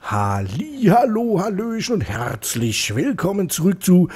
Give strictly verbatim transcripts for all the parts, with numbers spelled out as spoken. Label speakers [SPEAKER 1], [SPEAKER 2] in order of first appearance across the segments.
[SPEAKER 1] Halli, hallo, hallöchen und herzlich willkommen zurück zu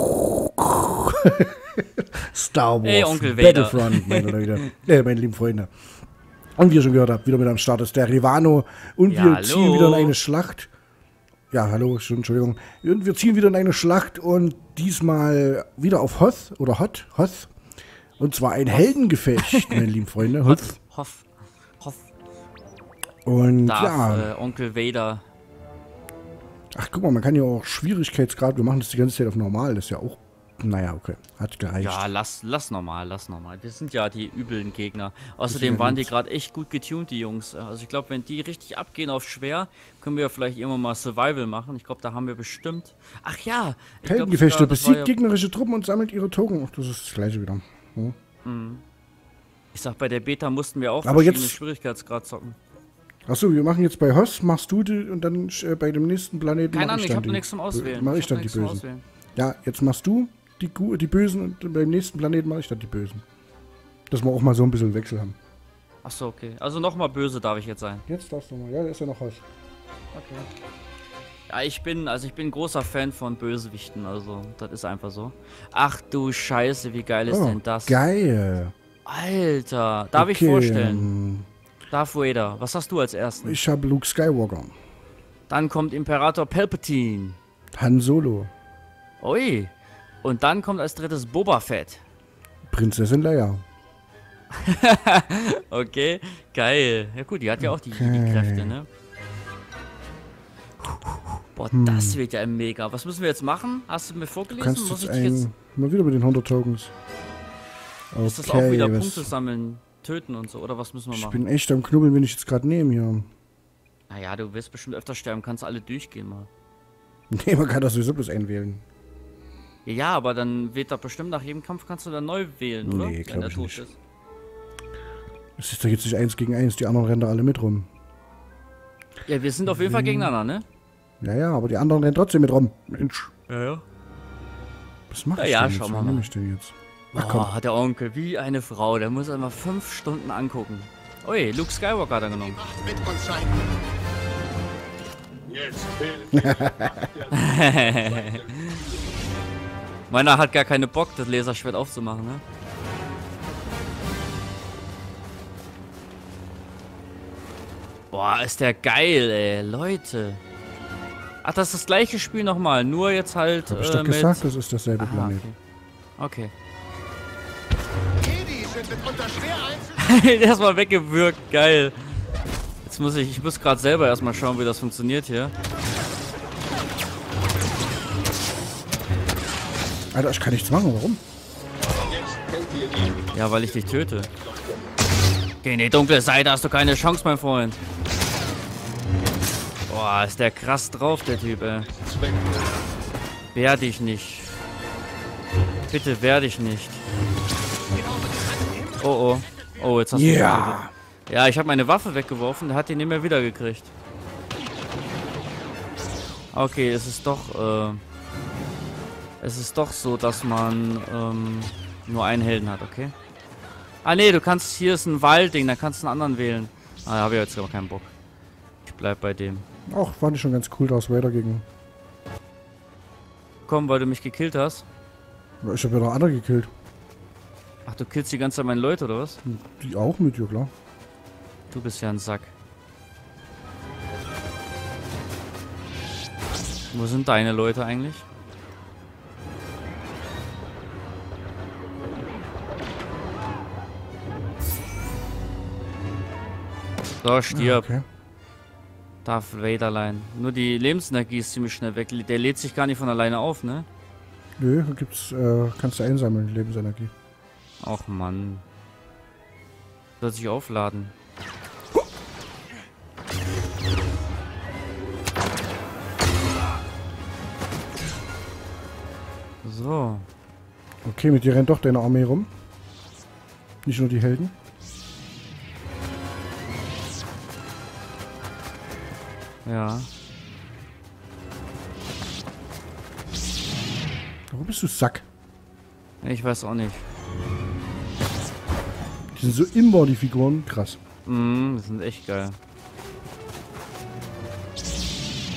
[SPEAKER 1] Star Wars
[SPEAKER 2] hey, Onkel Vader.
[SPEAKER 1] Battlefront, meine Leute, äh, meine lieben Freunde. Und wie ihr schon gehört habt, wieder mit am Start ist der Rivano und
[SPEAKER 2] Ja,
[SPEAKER 1] wir
[SPEAKER 2] hallo.
[SPEAKER 1] ziehen wieder in eine Schlacht. Ja, hallo, schon, Entschuldigung. Und wir ziehen wieder in eine Schlacht und diesmal wieder auf Hoth oder Hot, Hoth. Und zwar ein Heldengefecht, meine lieben Freunde. Hoth.
[SPEAKER 2] Hoth. Hoth.
[SPEAKER 1] Und
[SPEAKER 2] Darf,
[SPEAKER 1] ja.
[SPEAKER 2] äh, Onkel Vader.
[SPEAKER 1] Ach, guck mal, man kann ja auch Schwierigkeitsgrad, wir machen das die ganze Zeit auf normal, das ist ja auch, naja, okay, hat gereicht.
[SPEAKER 2] Ja, lass, lass normal, lass normal. Wir sind ja die üblen Gegner. Außerdem waren die gerade echt gut getuned, die Jungs. Also ich glaube, wenn die richtig abgehen auf schwer, können wir vielleicht irgendwann mal Survival machen. Ich glaube, da haben wir bestimmt... Ach ja! Ich
[SPEAKER 1] Heldengefechte,
[SPEAKER 2] glaub, sogar,
[SPEAKER 1] besiegt
[SPEAKER 2] ja
[SPEAKER 1] gegnerische Truppen und sammelt ihre Token. Ach, das ist das gleiche wieder. Hm.
[SPEAKER 2] Mhm. Ich sag, bei der Beta mussten wir auch
[SPEAKER 1] Aber
[SPEAKER 2] verschiedene
[SPEAKER 1] jetzt-
[SPEAKER 2] Schwierigkeitsgrad zocken.
[SPEAKER 1] Achso, wir machen jetzt bei Hoth, machst du die und dann äh, bei dem nächsten Planeten
[SPEAKER 2] Keine
[SPEAKER 1] mach
[SPEAKER 2] Ahnung,
[SPEAKER 1] ich
[SPEAKER 2] ich
[SPEAKER 1] dann
[SPEAKER 2] hab
[SPEAKER 1] die,
[SPEAKER 2] nichts zum Auswählen.
[SPEAKER 1] Mach ich,
[SPEAKER 2] hab
[SPEAKER 1] dann die
[SPEAKER 2] nichts zum
[SPEAKER 1] Bösen.
[SPEAKER 2] Auswählen.
[SPEAKER 1] Ja, jetzt machst du die, Gu die Bösen und beim nächsten Planeten mache ich dann die Bösen. Dass wir auch mal so ein bisschen Wechsel haben.
[SPEAKER 2] Achso, okay. Also nochmal böse darf ich jetzt sein.
[SPEAKER 1] Jetzt darfst du mal, ja, da ist ja noch Hoth.
[SPEAKER 2] Okay. Ja, ich bin, also ich bin großer Fan von Bösewichten, also das ist einfach so. Ach du Scheiße, wie geil ist
[SPEAKER 1] Oh,
[SPEAKER 2] denn das?
[SPEAKER 1] geil.
[SPEAKER 2] Alter, darf ich
[SPEAKER 1] Okay,
[SPEAKER 2] vorstellen?
[SPEAKER 1] ähm,
[SPEAKER 2] Darth Vader, was hast du als ersten?
[SPEAKER 1] Ich habe Luke Skywalker.
[SPEAKER 2] Dann kommt Imperator Palpatine.
[SPEAKER 1] Han Solo.
[SPEAKER 2] Ui. Und dann kommt als drittes Boba Fett.
[SPEAKER 1] Prinzessin Leia.
[SPEAKER 2] Okay, geil. Ja gut, die hat ja auch die,
[SPEAKER 1] Okay.
[SPEAKER 2] die Kräfte, ne? Boah,
[SPEAKER 1] Hm.
[SPEAKER 2] das wird ja mega. Was müssen wir jetzt machen? Hast du mir
[SPEAKER 1] Du
[SPEAKER 2] vorgelesen?
[SPEAKER 1] kannst
[SPEAKER 2] Muss
[SPEAKER 1] jetzt,
[SPEAKER 2] ich dich jetzt...
[SPEAKER 1] ein, mal wieder mit den hundert Tokens. Okay,
[SPEAKER 2] Ist das auch wieder
[SPEAKER 1] was-
[SPEAKER 2] Punkte sammeln, töten und so? Oder was müssen wir
[SPEAKER 1] Ich
[SPEAKER 2] machen?
[SPEAKER 1] bin echt am Knubbeln, wenn ich jetzt gerade nehme hier.
[SPEAKER 2] Naja, du wirst bestimmt öfter sterben, kannst alle durchgehen mal.
[SPEAKER 1] Nee, man kann das sowieso bloß einwählen.
[SPEAKER 2] Ja, aber dann wird da bestimmt nach jedem Kampf kannst du dann neu wählen, oder?
[SPEAKER 1] Nee,
[SPEAKER 2] Wenn
[SPEAKER 1] glaub
[SPEAKER 2] der
[SPEAKER 1] ich
[SPEAKER 2] tot
[SPEAKER 1] nicht.
[SPEAKER 2] ist.
[SPEAKER 1] Es ist doch jetzt nicht eins gegen eins, die anderen rennen da alle mit rum.
[SPEAKER 2] Ja, wir sind auf jeden Fall gegeneinander, ne?
[SPEAKER 1] Ja, ja, aber die anderen rennen trotzdem mit rum. Mensch,
[SPEAKER 2] Ja, ja.
[SPEAKER 1] was mach
[SPEAKER 2] Ja,
[SPEAKER 1] ich
[SPEAKER 2] ja,
[SPEAKER 1] denn
[SPEAKER 2] schauen
[SPEAKER 1] jetzt?
[SPEAKER 2] wir
[SPEAKER 1] Was
[SPEAKER 2] mal.
[SPEAKER 1] nehme ich denn jetzt? Ach
[SPEAKER 2] Ach,
[SPEAKER 1] komm.
[SPEAKER 2] hat der Onkel, wie eine Frau. Der muss einmal fünf Stunden angucken. Ui, Luke Skywalker hat er genommen.
[SPEAKER 3] Macht mit uns sein. Jetzt fehlt
[SPEAKER 2] Meiner hat gar keine Bock, das Laserschwert aufzumachen, ne? Boah, ist der geil, ey. Leute. Ach, das ist das gleiche Spiel nochmal. Nur jetzt halt
[SPEAKER 1] Hab ich
[SPEAKER 2] äh,
[SPEAKER 1] doch
[SPEAKER 2] mit...
[SPEAKER 1] gesagt, das ist derselbe
[SPEAKER 2] Aha,
[SPEAKER 1] Planet.
[SPEAKER 2] okay.
[SPEAKER 3] Jedi sind mitunter schwer
[SPEAKER 2] Okay. Erstmal weggewürgt, geil. Jetzt muss ich, ich muss gerade selber erstmal schauen, wie das funktioniert hier.
[SPEAKER 1] Alter, ich kann nichts machen, warum?
[SPEAKER 2] Ja, weil ich dich töte. Geh in die dunkle Seite, hast du keine Chance, mein Freund. Boah, ist der krass drauf, der Typ, ey. Wehr dich nicht. Bitte wehr dich nicht. Oh, oh. Oh, jetzt hast du mich
[SPEAKER 1] Ja.
[SPEAKER 2] getötet. Ja, ich habe meine Waffe weggeworfen, der hat die nicht mehr wiedergekriegt. Okay, es ist doch, äh... Es ist doch so, dass man, ähm, nur einen Helden hat, okay? Ah, nee, du kannst, hier ist ein Waldding, da kannst du einen anderen wählen. Ah, da habe ich jetzt aber keinen Bock. Ich bleib bei dem.
[SPEAKER 1] Auch fand ich schon ganz cool, Darth Vader gegen.
[SPEAKER 2] Komm, weil du mich gekillt hast.
[SPEAKER 1] Ich habe ja noch andere gekillt.
[SPEAKER 2] Ach, du killst die ganze Zeit meine Leute, oder was?
[SPEAKER 1] Die auch mit, ja klar.
[SPEAKER 2] Du bist ja ein Sack. Wo sind deine Leute eigentlich? So, stirb.
[SPEAKER 1] Ja, okay.
[SPEAKER 2] Darth Vaderlein. Nur die Lebensenergie ist ziemlich schnell weg. Der lädt sich gar nicht von alleine auf, ne?
[SPEAKER 1] Nö, da gibt's, äh, kannst du einsammeln, Lebensenergie.
[SPEAKER 2] Och Mann. Soll sich aufladen. So.
[SPEAKER 1] Okay, mit dir rennt doch deine Armee rum. Nicht nur die Helden.
[SPEAKER 2] Ja.
[SPEAKER 1] Warum bist du Sack?
[SPEAKER 2] Ich weiß auch nicht.
[SPEAKER 1] Die sind so imbar, die Figuren. Krass.
[SPEAKER 2] Mhm, die sind echt geil.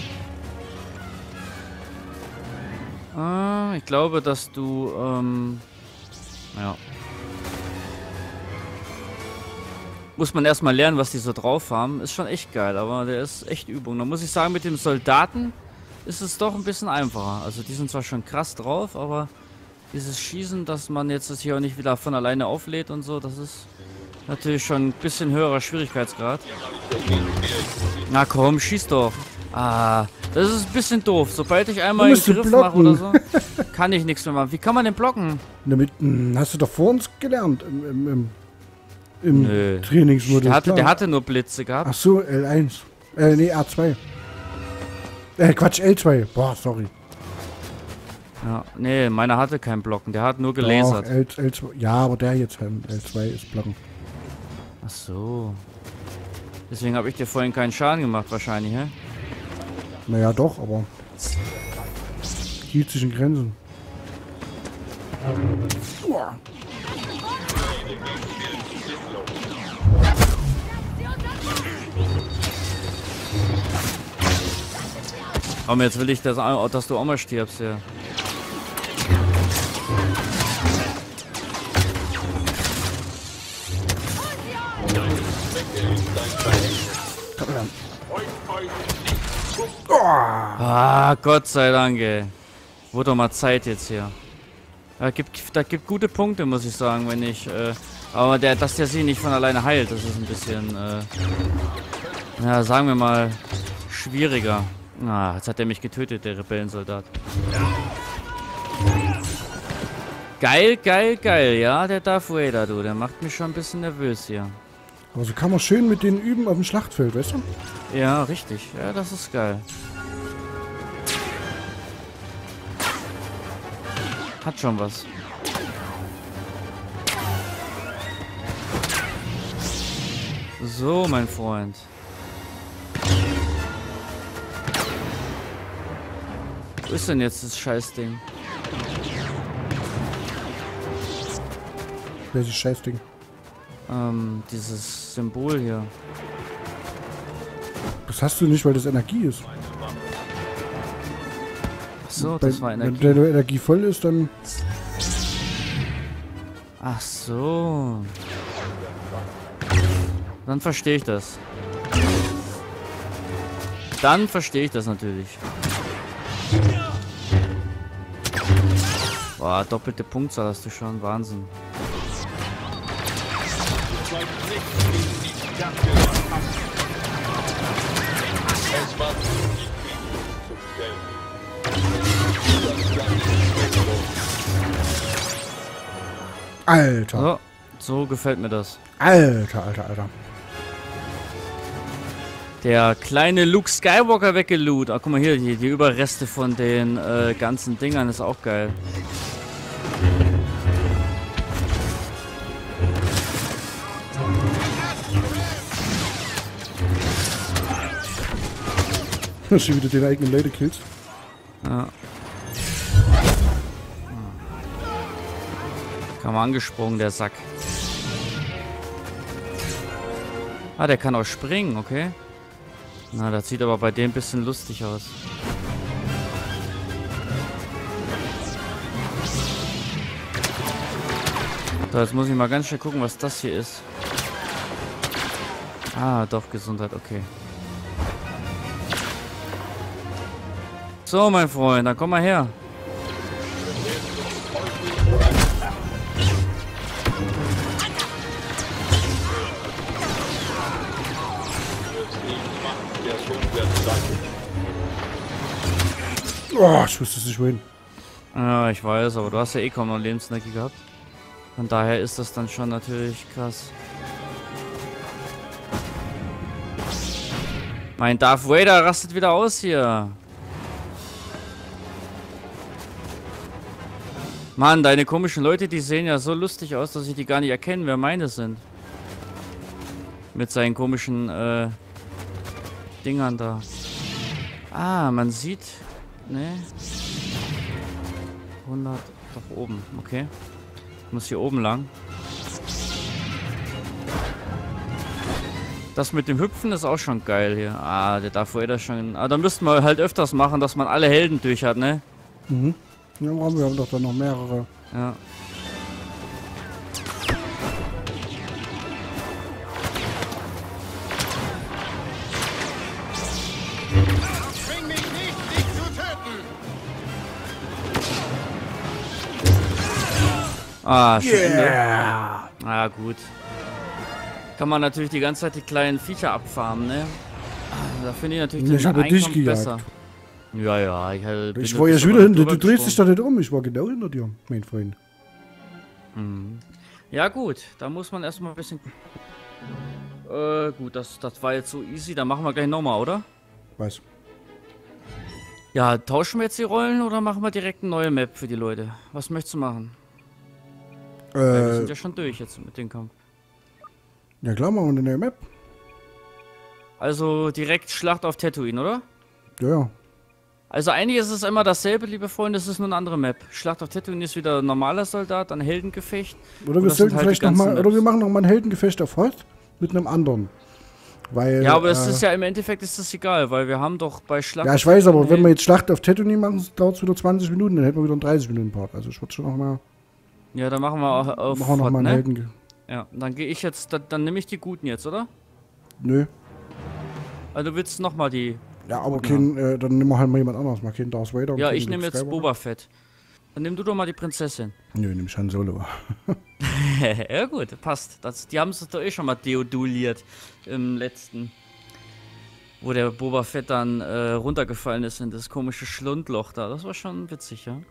[SPEAKER 2] Ah, ich glaube, dass du, ähm, ja. Muss man erstmal lernen, was die so drauf haben. Ist schon echt geil, aber der ist echt Übung. Da muss ich sagen, mit dem Soldaten ist es doch ein bisschen einfacher. Also die sind zwar schon krass drauf, aber dieses Schießen, dass man jetzt das hier auch nicht wieder von alleine auflädt und so, das ist natürlich schon ein bisschen höherer Schwierigkeitsgrad. Na komm, schieß doch. Ah, das ist ein bisschen doof. Sobald ich einmal einen Griff mache oder so, kann ich nichts mehr machen. Wie kann man denn blocken?
[SPEAKER 1] Damit, mh, hast du doch vor uns gelernt im, im, im, im
[SPEAKER 2] Nö.
[SPEAKER 1] Trainingsmodus.
[SPEAKER 2] Der hatte, der hatte nur Blitze gehabt.
[SPEAKER 1] Ach so, L eins. Äh, nee, A zwei. Äh, Quatsch, L zwei. Boah, sorry.
[SPEAKER 2] Ja, nee, meiner hatte kein Blocken. Der hat nur gelasert.
[SPEAKER 1] Doch, L, L zwei. Ja, aber der jetzt, L zwei ist Blocken.
[SPEAKER 2] Ach so. Deswegen habe ich dir vorhin keinen Schaden gemacht wahrscheinlich, hä?
[SPEAKER 1] Naja, doch, aber hielt sich in Grenzen. Uah.
[SPEAKER 2] Aber jetzt will ich, dass, dass du auch mal stirbst, ja. Ah, Gott sei Dank, ey. Wurde doch mal Zeit jetzt hier. Da gibt, da gibt gute Punkte, muss ich sagen, wenn ich, äh, aber der, dass der sie nicht von alleine heilt, das ist ein bisschen, äh, ja, sagen wir mal, schwieriger. Ah, jetzt hat er mich getötet, der Rebellensoldat. Geil, geil, geil, ja, der Darth Vader, du, der macht mich schon ein bisschen nervös hier.
[SPEAKER 1] Aber so kann man schön mit denen üben auf dem Schlachtfeld, weißt du?
[SPEAKER 2] Ja, richtig, ja, das ist geil. Hat schon was. So, mein Freund. Wo ist denn jetzt das Scheißding?
[SPEAKER 1] Welches Scheißding?
[SPEAKER 2] Ähm, dieses Symbol hier.
[SPEAKER 1] Das hast du nicht, weil das Energie ist.
[SPEAKER 2] Ach so, das
[SPEAKER 1] Bei,
[SPEAKER 2] war Energie.
[SPEAKER 1] Wenn deine Energie voll ist, dann...
[SPEAKER 2] Ach so. Dann verstehe ich das. Dann verstehe ich das natürlich. Boah, doppelte Punktzahl hast du schon. Wahnsinn.
[SPEAKER 1] Alter.
[SPEAKER 2] So, so gefällt mir das.
[SPEAKER 1] Alter, alter, alter.
[SPEAKER 2] Der kleine Luke Skywalker weggeloot. Ah, guck mal hier, die, die Überreste von den äh, ganzen Dingern ist auch geil.
[SPEAKER 1] Dass du wieder deine eigenen Leute killst.
[SPEAKER 2] Ja. Kam angesprungen, der Sack. Ah, der kann auch springen, okay. Na, das sieht aber bei dem ein bisschen lustig aus. So, jetzt muss ich mal ganz schnell gucken, was das hier ist. Ah, doch, Gesundheit, okay. So, mein Freund, dann komm mal her.
[SPEAKER 1] Oh, ich wusste es nicht wohin.
[SPEAKER 2] Ja, ich weiß, aber du hast ja eh kaum noch Lebensenergie gehabt. Von daher ist das dann schon natürlich krass. Mein Darth Vader rastet wieder aus hier. Mann, deine komischen Leute, die sehen ja so lustig aus, dass ich die gar nicht erkenne, wer meine sind. Mit seinen komischen äh, Dingern da. Ah, man sieht... Ne. hundert... Doch oben, okay. Ich muss hier oben lang. Das mit dem Hüpfen ist auch schon geil hier. Ah, der Darth Vader schon... Ah, da müssten wir halt öfters machen, dass man alle Helden durch hat, ne?
[SPEAKER 1] Mhm. Ja, wir haben doch dann noch mehrere.
[SPEAKER 2] Ja.
[SPEAKER 3] Zwing mich nicht, dich zu töten!
[SPEAKER 2] Ah, schön.
[SPEAKER 1] Yeah!
[SPEAKER 2] Ah, gut. Kann man natürlich die ganze Zeit die kleinen Viecher abfarmen, ne? Ah, da finde ich natürlich
[SPEAKER 1] Ich habe dich
[SPEAKER 2] Einkommen
[SPEAKER 1] gejagt.
[SPEAKER 2] besser. Ja, ja, ich, halt, bin
[SPEAKER 1] Ich
[SPEAKER 2] da
[SPEAKER 1] war jetzt
[SPEAKER 2] drüber-
[SPEAKER 1] wieder hinter,
[SPEAKER 2] drüber
[SPEAKER 1] du drehst dich
[SPEAKER 2] gesprungen.
[SPEAKER 1] doch nicht um. Ich war genau hinter dir, mein Freund.
[SPEAKER 2] Mhm. Ja, gut, da muss man erstmal ein bisschen. Äh, gut, das, das war jetzt so easy. Dann machen wir gleich nochmal, oder?
[SPEAKER 1] Was?
[SPEAKER 2] Ja, tauschen wir jetzt die Rollen oder machen wir direkt eine neue Map für die Leute? Was möchtest du machen? Weil wir
[SPEAKER 1] Äh,
[SPEAKER 2] sind ja schon durch jetzt mit dem Kampf.
[SPEAKER 1] ja klar, machen wir eine neue Map.
[SPEAKER 2] Also direkt Schlacht auf Tatooine, oder?
[SPEAKER 1] Ja, ja.
[SPEAKER 2] Also eigentlich ist es immer dasselbe, liebe Freunde, es ist nur eine andere Map. Schlacht auf Tatooine ist wieder normaler Soldat, dann Heldengefecht.
[SPEAKER 1] Oder
[SPEAKER 2] Und
[SPEAKER 1] wir
[SPEAKER 2] das sind
[SPEAKER 1] sollten
[SPEAKER 2] halt die
[SPEAKER 1] vielleicht noch
[SPEAKER 2] ganzen
[SPEAKER 1] mal, oder
[SPEAKER 2] Maps.
[SPEAKER 1] wir machen noch mal ein Heldengefecht auf Hoth mit einem anderen. Weil,
[SPEAKER 2] Ja, aber es
[SPEAKER 1] äh,
[SPEAKER 2] ist ja im Endeffekt ist das egal, weil wir haben doch bei Schlacht
[SPEAKER 1] ja,
[SPEAKER 2] auf
[SPEAKER 1] ich weiß, aber
[SPEAKER 2] Tatooine
[SPEAKER 1] wenn wir
[SPEAKER 2] Helden-
[SPEAKER 1] jetzt Schlacht auf Tatooine machen, dauert es wieder zwanzig Minuten, dann hätten wir wieder einen dreißig Minuten Part. Also ich würde schon noch mal,
[SPEAKER 2] Ja, dann machen wir auch auf
[SPEAKER 1] machen wir noch
[SPEAKER 2] Hot,
[SPEAKER 1] mal einen
[SPEAKER 2] ne?
[SPEAKER 1] Helden.
[SPEAKER 2] Ja, dann gehe ich jetzt, dann, dann nehme ich die Guten jetzt, oder?
[SPEAKER 1] Nö.
[SPEAKER 2] Also du willst nochmal die...
[SPEAKER 1] Ja, aber
[SPEAKER 2] Guten
[SPEAKER 1] kein, äh, dann nehmen wir halt mal jemand anderes. Mal keinen Darth Vader. und
[SPEAKER 2] Ja,
[SPEAKER 1] keinen
[SPEAKER 2] ich nehme
[SPEAKER 1] Luke
[SPEAKER 2] jetzt
[SPEAKER 1] Skywalker.
[SPEAKER 2] Boba Fett. Dann nimm du doch mal die Prinzessin.
[SPEAKER 1] Nö, nimm ich Han Solo.
[SPEAKER 2] Ja gut, passt. Das, die haben es doch eh schon mal deoduliert im letzten. Wo der Boba Fett dann äh, runtergefallen ist in das komische Schlundloch da. Das war schon witzig, ja.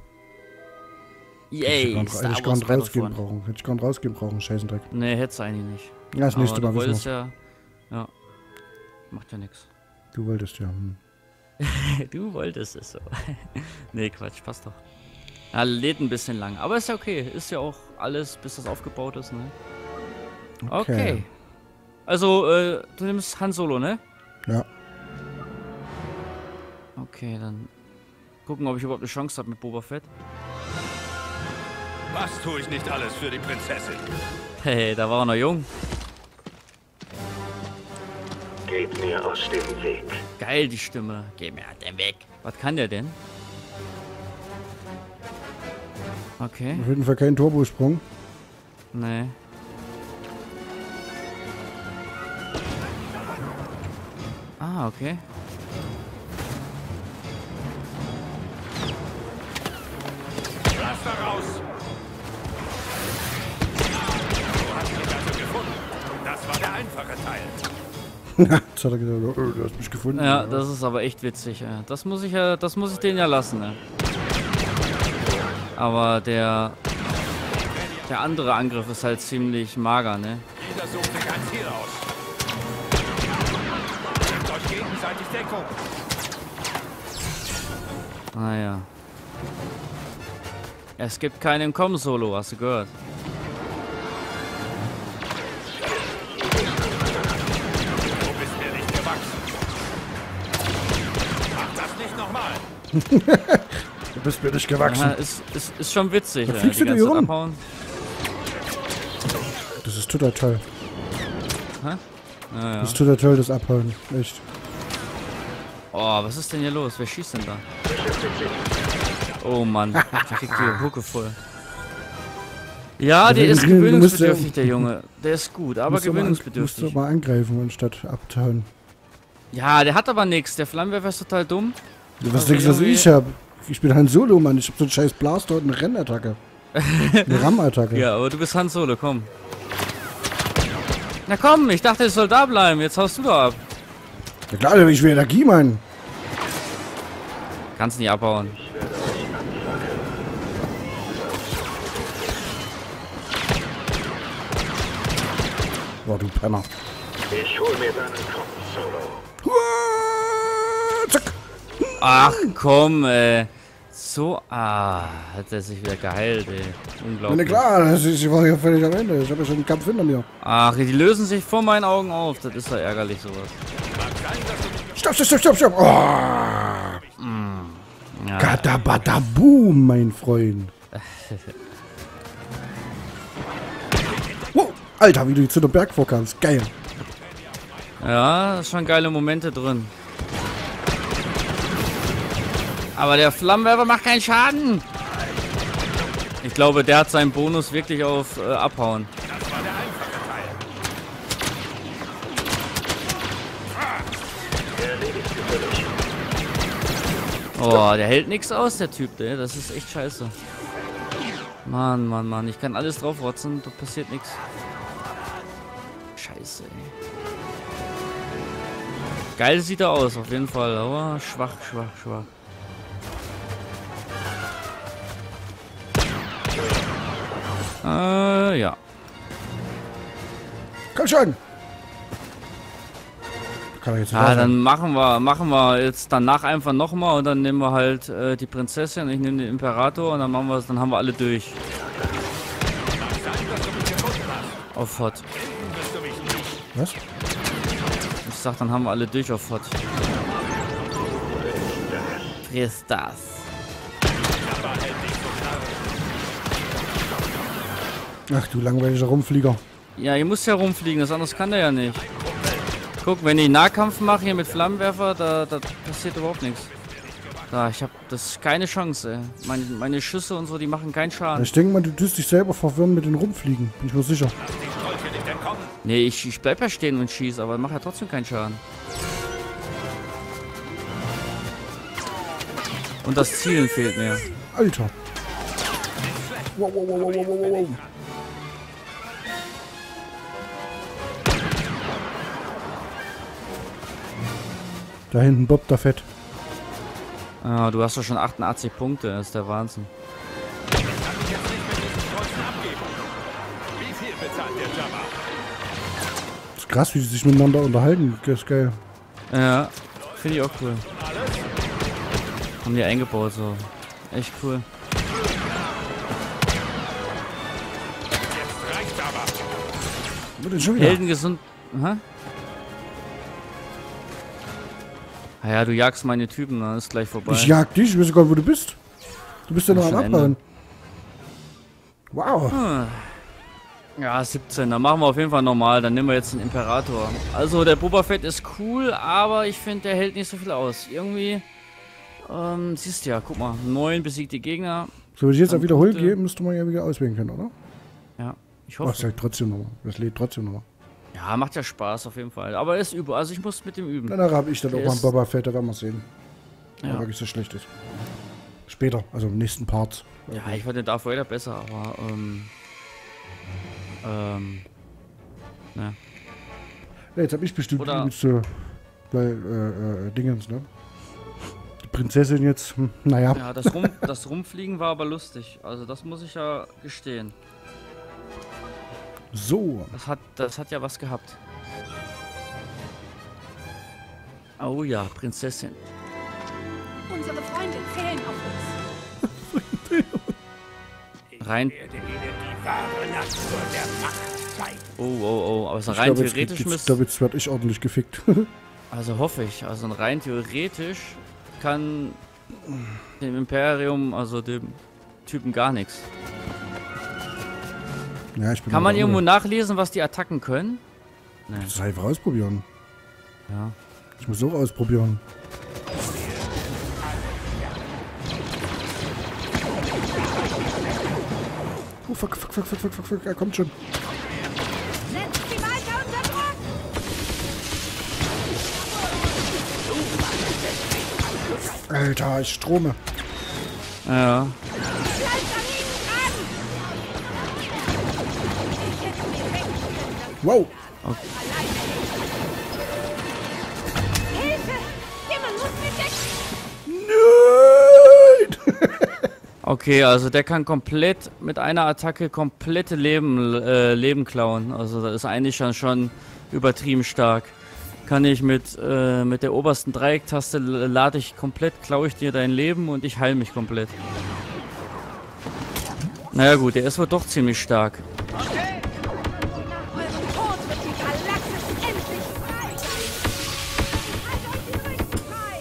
[SPEAKER 1] Hätte
[SPEAKER 2] Yay,
[SPEAKER 1] ich
[SPEAKER 2] Star
[SPEAKER 1] gar
[SPEAKER 2] Wars
[SPEAKER 1] nicht rausgehen
[SPEAKER 2] Battlefront.
[SPEAKER 1] brauchen. Hätte ich gar nicht rausgehen brauchen, Scheißendreck.
[SPEAKER 2] Nee, hätt's eigentlich nicht.
[SPEAKER 1] Ja, das nächste
[SPEAKER 2] Aber
[SPEAKER 1] Mal
[SPEAKER 2] du
[SPEAKER 1] wissen
[SPEAKER 2] wolltest
[SPEAKER 1] wir.
[SPEAKER 2] ja... Ja. Macht ja nichts.
[SPEAKER 1] Du wolltest ja. Hm.
[SPEAKER 2] Du wolltest es so. Nee, Quatsch, passt doch. Ja, lädt ein bisschen lang. Aber ist ja okay. Ist ja auch alles, bis das aufgebaut ist, ne? Okay.
[SPEAKER 1] Okay.
[SPEAKER 2] Also, äh, du nimmst Han Solo, ne?
[SPEAKER 1] Ja.
[SPEAKER 2] Okay, dann gucken, ob ich überhaupt eine Chance habe mit Boba Fett.
[SPEAKER 3] Was tue ich nicht alles für die Prinzessin?
[SPEAKER 2] Hey, da war er noch jung.
[SPEAKER 4] Geht mir aus dem Weg.
[SPEAKER 2] Geil, die Stimme. Geh mir den Weg. Was kann der denn? Okay,
[SPEAKER 1] Auf jeden Fall kein Turbosprung.
[SPEAKER 2] nee. Ah, okay.
[SPEAKER 3] Lass da raus! Du hast mich also gefunden. Das war der einfache Teil.
[SPEAKER 1] Jetzt hat er gesagt, oh, du hast mich gefunden.
[SPEAKER 2] Ja, das ist aber echt witzig. Ja. Das muss ich ja, das muss ich denen ja lassen. Ja. Aber der, der andere Angriff ist halt ziemlich mager, ne?
[SPEAKER 3] Jeder sucht sich ein Ziel aus. Gebt euch gegenseitig Deckung.
[SPEAKER 2] Naja. Es gibt keinen Komm-Solo, hast du gehört?
[SPEAKER 3] Du bist mir nicht gewachsen. Mach das nicht nochmal.
[SPEAKER 1] Du bist mir nicht
[SPEAKER 2] Ja,
[SPEAKER 1] gewachsen.
[SPEAKER 2] ist, ist, ist schon witzig.
[SPEAKER 1] Da
[SPEAKER 2] Ja,
[SPEAKER 1] fliegst
[SPEAKER 2] die
[SPEAKER 1] du
[SPEAKER 2] ganze
[SPEAKER 1] hier
[SPEAKER 2] Zeit
[SPEAKER 1] rum.
[SPEAKER 2] abhauen.
[SPEAKER 1] Das ist total toll.
[SPEAKER 2] Ja, ja.
[SPEAKER 1] Das ist total toll, das Abhauen. Echt.
[SPEAKER 2] Oh, was ist denn hier los? Wer schießt denn da? Oh Mann, der kriegt die Hucke voll. Ja, der
[SPEAKER 1] Ja,
[SPEAKER 2] ist
[SPEAKER 1] du musst ja-
[SPEAKER 2] gewöhnungsbedürftig, der Junge. Der ist gut, aber
[SPEAKER 1] Musst du mal an- Musst
[SPEAKER 2] gewöhnungsbedürftig.
[SPEAKER 1] du mal angreifen, anstatt abzuhauen.
[SPEAKER 2] Ja, der hat aber nichts. Der Flammenwerfer ist total dumm.
[SPEAKER 1] Was
[SPEAKER 2] Also
[SPEAKER 1] denkst du, was
[SPEAKER 2] irgendwie-
[SPEAKER 1] ich hab? Ich bin Han Solo, Mann. Ich hab so einen scheiß Blaster und eine Rennattacke. Eine Rammattacke.
[SPEAKER 2] Ja, aber du bist Han Solo, komm. Na komm, ich dachte, ich soll da bleiben. Jetzt haust du doch ab.
[SPEAKER 1] Ja klar, ich will Energie, Mann.
[SPEAKER 2] Kannst nicht abhauen.
[SPEAKER 1] Boah, du Penner.
[SPEAKER 4] Ich hol mir deinen Kopf, Solo.
[SPEAKER 1] Huah, zack.
[SPEAKER 2] Ach komm, ey. So, ah, hat er sich wieder geheilt, ey.
[SPEAKER 1] Ja,
[SPEAKER 2] Unglaublich.
[SPEAKER 1] na klar, das ist, ich war ja völlig am Ende. Ich habe ja schon einen Kampf hinter mir.
[SPEAKER 2] Ach, die lösen sich vor meinen Augen auf. Das ist doch ärgerlich, sowas.
[SPEAKER 1] Stopp, stopp, stopp, stopp, stopp. Oh.
[SPEAKER 2] Ja.
[SPEAKER 1] Gadabadaboom, mein Freund. Wow, Alter, wie du zu dem Berg vorkamst. Geil.
[SPEAKER 2] Ja, ist schon geile Momente drin. Aber der Flammenwerfer macht keinen Schaden. Ich glaube, der hat seinen Bonus wirklich auf äh, Abhauen.
[SPEAKER 3] Das war der einfache Teil.
[SPEAKER 4] Erledigt gefällig.
[SPEAKER 2] Oh, der hält nichts aus, der Typ, ey. Das ist echt scheiße. Mann, Mann, Mann. Ich kann alles draufrotzen, da passiert nichts. Scheiße, ey. Geil sieht er aus, auf jeden Fall. Aber schwach, schwach, schwach. Äh, ja.
[SPEAKER 1] Komm schon! Kann er jetzt nicht
[SPEAKER 2] Ah,
[SPEAKER 1] weiter.
[SPEAKER 2] dann machen wir, machen wir jetzt danach einfach nochmal und dann nehmen wir halt äh, die Prinzessin, ich nehme den Imperator und dann machen wir es, dann haben wir alle durch. Auf Hot.
[SPEAKER 1] Was?
[SPEAKER 2] Ich sag, dann haben wir alle durch auf Hot. Friss das.
[SPEAKER 1] Ach du langweiliger Rumflieger.
[SPEAKER 2] Ja, ihr müsst ja rumfliegen, das anderes kann der ja nicht. Guck, wenn ich Nahkampf mache hier mit Flammenwerfer, da, da passiert überhaupt nichts. Da, ich hab, das ist keine Chance, ey. Meine, meine Schüsse und so, die machen keinen Schaden.
[SPEAKER 1] Ich denke mal, du tust dich selber verwirren mit den Rumfliegen. Bin ich mir sicher.
[SPEAKER 2] Nee, ich, ich bleib ja stehen und schieße, aber mach ja trotzdem keinen Schaden. Und das Zielen fehlt mir.
[SPEAKER 1] Alter. Wow, wow, wow, wow, wow, wow, wow. Da hinten Bob, da fett.
[SPEAKER 2] Ah, du hast doch schon achtundachtzig Punkte, das ist der Wahnsinn.
[SPEAKER 3] Wie viel bezahlt der Jabba?
[SPEAKER 1] Das ist krass, wie sie sich miteinander unterhalten. Das ist geil.
[SPEAKER 2] Ja, finde ich auch cool. Haben die eingebaut, so. Echt cool.
[SPEAKER 3] Jetzt reicht's aber.
[SPEAKER 1] Wird denn schon wieder?
[SPEAKER 2] Heldengesund. Hä? Ah ja, du jagst meine Typen, dann ist gleich vorbei.
[SPEAKER 1] Ich jag dich, ich weiß gar nicht, wo du bist. Du bist ja noch am
[SPEAKER 2] Schon
[SPEAKER 1] Abbauen. Wow.
[SPEAKER 2] Ja, siebzehn, dann machen wir auf jeden Fall normal, dann nehmen wir jetzt den Imperator. Also der Boba Fett ist cool, aber ich finde, der hält nicht so viel aus. Irgendwie, ähm, siehst du ja, guck mal, neun besiegte Gegner.
[SPEAKER 1] So, wenn ich jetzt
[SPEAKER 2] Dann
[SPEAKER 1] auf Wiederholen
[SPEAKER 2] Punkte.
[SPEAKER 1] gehe, müsste man ja wieder auswählen können, oder?
[SPEAKER 2] Ja, ich
[SPEAKER 1] Oh,
[SPEAKER 2] hoffe.
[SPEAKER 1] das hält trotzdem nochmal. Das lädt trotzdem nochmal.
[SPEAKER 2] Ja, macht ja Spaß auf jeden Fall. Aber er ist übel, also ich muss mit dem üben.
[SPEAKER 1] Danach habe ich dann auch
[SPEAKER 2] Der
[SPEAKER 1] mal einen
[SPEAKER 2] ist-
[SPEAKER 1] Boba Fett, da werden wir sehen. Ja.
[SPEAKER 2] Ja.
[SPEAKER 1] wirklich so schlecht ist. Später, also im nächsten Part.
[SPEAKER 2] Ja, ich fand den Darth Vader besser, aber, ähm, ähm, ne.
[SPEAKER 1] Ja, jetzt habe ich bestimmt
[SPEAKER 2] Oder-
[SPEAKER 1] übelste, weil, äh, äh, Dingens, ne? Die Prinzessin jetzt, hm, naja.
[SPEAKER 2] Ja, das, Rum, das Rumfliegen war aber lustig. Also das muss ich ja gestehen.
[SPEAKER 1] So.
[SPEAKER 2] Das hat, das hat ja was gehabt. Oh ja, Prinzessin.
[SPEAKER 5] Unsere Freunde zählen auf uns.
[SPEAKER 2] Rein.
[SPEAKER 3] Ich werde Ihnen die wahre Natur der Macht zeigen.
[SPEAKER 2] Oh, oh, oh. Also
[SPEAKER 1] Ich
[SPEAKER 2] rein
[SPEAKER 1] glaube, jetzt,
[SPEAKER 2] theoretisch
[SPEAKER 1] jetzt,
[SPEAKER 2] müsste.
[SPEAKER 1] jetzt werde ich ordentlich gefickt.
[SPEAKER 2] Also hoffe ich. Also rein theoretisch kann dem Imperium, also dem Typen gar nichts.
[SPEAKER 1] ja, ich bin
[SPEAKER 2] Kann man
[SPEAKER 1] aber-
[SPEAKER 2] irgendwo nachlesen, was die Attacken können?
[SPEAKER 1] Das einfach ausprobieren.
[SPEAKER 2] Ja.
[SPEAKER 1] Ich muss so ausprobieren. Oh, fuck, fuck, fuck, fuck, fuck, fuck, fuck, er kommt schon.
[SPEAKER 5] Setzt sie weiter unter Druck.
[SPEAKER 1] Alter, ich strome.
[SPEAKER 2] Ja.
[SPEAKER 5] Bleibt an ihnen dran. Ich hätte mir denken können, dass
[SPEAKER 1] Wow.
[SPEAKER 5] alleine. Hilfe! Jemand muss mir decken.
[SPEAKER 1] Nein!
[SPEAKER 2] Okay, also der kann komplett mit einer Attacke komplette Leben, äh, Leben klauen. Also das ist eigentlich schon, schon übertrieben stark. Kann ich mit, äh, mit der obersten Dreiecktaste l- lade ich komplett, klaue ich dir dein Leben und ich heile mich komplett. Naja gut, der ist wohl doch ziemlich stark.
[SPEAKER 5] Nach eurem Tod wird die Galaxis endlich frei. Halt euch die Rücken frei.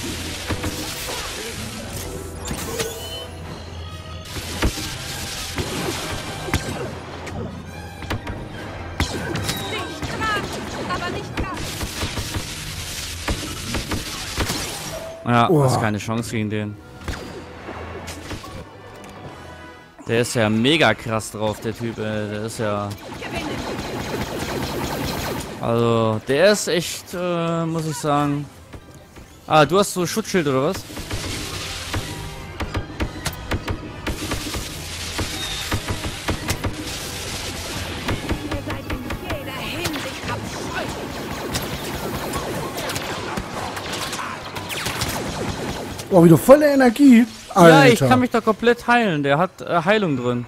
[SPEAKER 5] Nicht dran, aber nicht ganz.
[SPEAKER 2] Ja,
[SPEAKER 1] Oh.
[SPEAKER 2] das ist keine Chance gegen den. Der ist ja mega krass drauf, der Typ, ey. Der ist ja... Also, der ist echt, äh, muss ich sagen... Ah, du hast so Schutzschild oder was?
[SPEAKER 5] Ihr seid in jeder Hinsicht abscheulich.
[SPEAKER 1] Oh, wieder volle Energie. Alter.
[SPEAKER 2] Ja, ich kann mich da komplett heilen. Der hat äh, Heilung drin.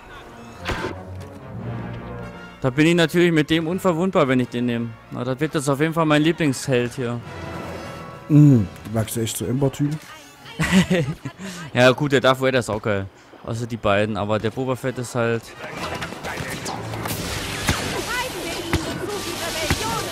[SPEAKER 2] Da bin ich natürlich mit dem unverwundbar, wenn ich den nehme. Na, das wird jetzt auf jeden Fall mein Lieblingsheld hier.
[SPEAKER 1] Mhm. Magst du echt so Ember-Typen?
[SPEAKER 2] Ja gut, der Darth Vader ist auch geil. Also die beiden, aber der Boba Fett ist halt...
[SPEAKER 5] Zeigen wir ihnen, wozu die Rebellion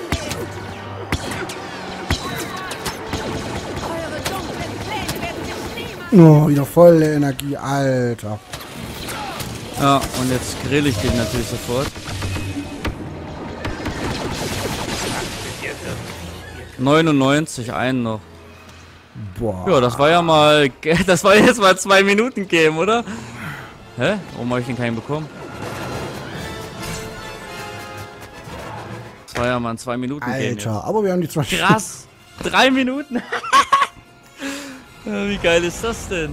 [SPEAKER 5] imstande ist. Eure dunklen Pläne werden sich niemals...
[SPEAKER 1] Oh, wieder volle Energie, Alter.
[SPEAKER 2] Ja, und jetzt grill ich den natürlich sofort. neunundneunzig, einen noch.
[SPEAKER 1] Boah.
[SPEAKER 2] Ja, das war ja mal... Das war jetzt mal zwei Minuten Game, oder? Hä? Warum habe ich den keinen bekommen? Das war ja mal ein zwei Minuten Game.
[SPEAKER 1] Alter, aber wir haben die zwei...
[SPEAKER 2] Krass! Drei Minuten? Ja, wie geil ist das denn?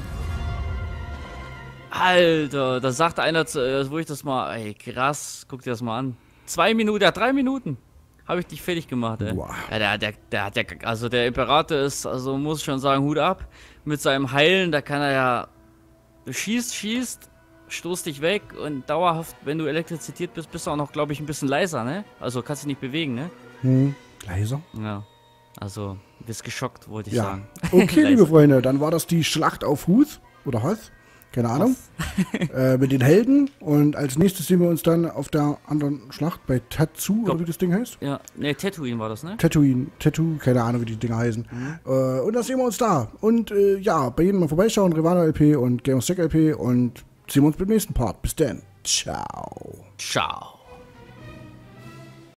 [SPEAKER 2] Alter, da sagt einer, zu, äh, wo ich das mal... Ey, krass, guck dir das mal an. Zwei Minuten, ja, drei Minuten. Habe ich dich fertig gemacht, ey.
[SPEAKER 1] Boah.
[SPEAKER 2] Ja, der, der, der, der, also der Imperator ist, also muss ich schon sagen, Hut ab. Mit seinem Heilen, da kann er ja... Du schießt, schießt, stoßt dich weg und dauerhaft, wenn du elektrizitiert bist, bist du auch noch, glaube ich, ein bisschen leiser, ne? Also kannst dich nicht bewegen, ne?
[SPEAKER 1] Hm. Leiser?
[SPEAKER 2] Ja. Also, du bist geschockt, wollte ich
[SPEAKER 1] Ja.
[SPEAKER 2] sagen.
[SPEAKER 1] Okay, liebe Freunde, dann war das die Schlacht auf Huth oder Hoth. Keine Ahnung. äh, mit den Helden. Und als nächstes sehen wir uns dann auf der anderen Schlacht bei Tatsu, oder wie das Ding heißt.
[SPEAKER 2] Ja, ne, Tatooine war das, ne?
[SPEAKER 1] Tatooine, Tattoo, keine Ahnung, wie die Dinger heißen.
[SPEAKER 2] Mhm.
[SPEAKER 1] Äh, und dann sehen wir uns da. Und äh, ja, bei jedem mal vorbeischauen, Revano L P und Game of Stack L P. Und sehen wir uns beim nächsten Part. Bis dann. Ciao.
[SPEAKER 2] Ciao.